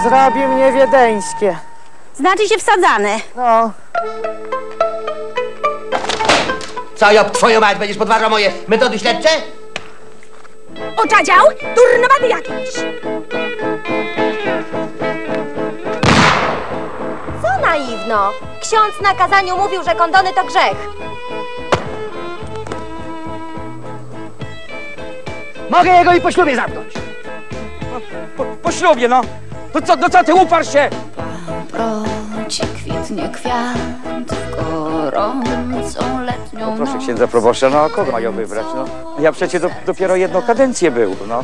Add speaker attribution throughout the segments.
Speaker 1: Zrobi mnie wiedeńskie.
Speaker 2: Znaczy się wsadzane.
Speaker 1: No.
Speaker 3: Co, Job, twoją mać, będziesz podważał moje metody śledcze?
Speaker 2: Oczadział? Durnowaty jakiś.
Speaker 4: Co naiwno? Ksiądz na kazaniu mówił, że kondony to grzech.
Speaker 3: Mogę jego i po ślubie zamknąć.
Speaker 1: Po ślubie, no. To co ty uparł się?
Speaker 5: Paproci kwitnie kwiat w gorącą letnią
Speaker 6: Proszę księdza proboszcza, no a kogo mają wybrać, no? Ja przecież dopiero jedną kadencję był, no.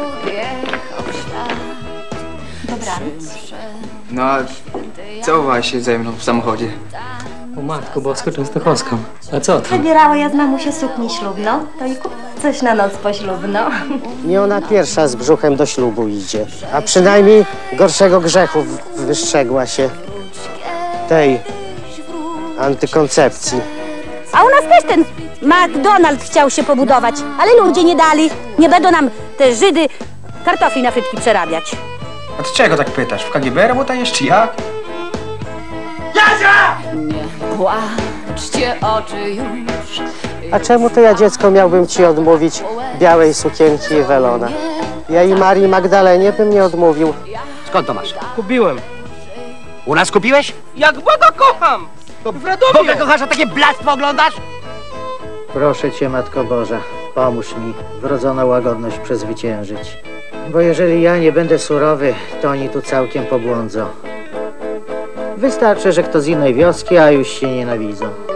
Speaker 7: No a całowałeś się ze mną w samochodzie.
Speaker 8: O Matko Bosko Częstochowską. A co tam?
Speaker 4: Wybierała ja z mamusią suknię ślubną, to i kup coś na noc poślubną.
Speaker 1: Nie ona pierwsza z brzuchem do ślubu idzie. A przynajmniej gorszego grzechu wystrzegła się. Tej antykoncepcji.
Speaker 2: A u nas też ten McDonald chciał się pobudować, ale ludzie nie dali. Nie będą nam te Żydy kartofli na frytki przerabiać.
Speaker 7: A ty czego tak pytasz? W KGB robotujesz czy jak?
Speaker 5: Nie płaczcie oczy już.
Speaker 1: A czemu to ja, dziecko, miałbym ci odmówić białej sukienki i welona? Ja i Marii Magdalenie bym nie odmówił.
Speaker 3: Skąd to masz?
Speaker 1: Kupiłem.
Speaker 3: U nas kupiłeś?
Speaker 1: Jak Boga kocham! To w Radomiu!
Speaker 3: Boga kochasz, a takie blastwo oglądasz?
Speaker 9: Proszę Cię, Matko Boża, pomóż mi wrodzoną łagodność przezwyciężyć. Bo jeżeli ja nie będę surowy, to oni tu całkiem pobłądzą. Wystarczy, że kto z innej wioski, a już się nienawidzą.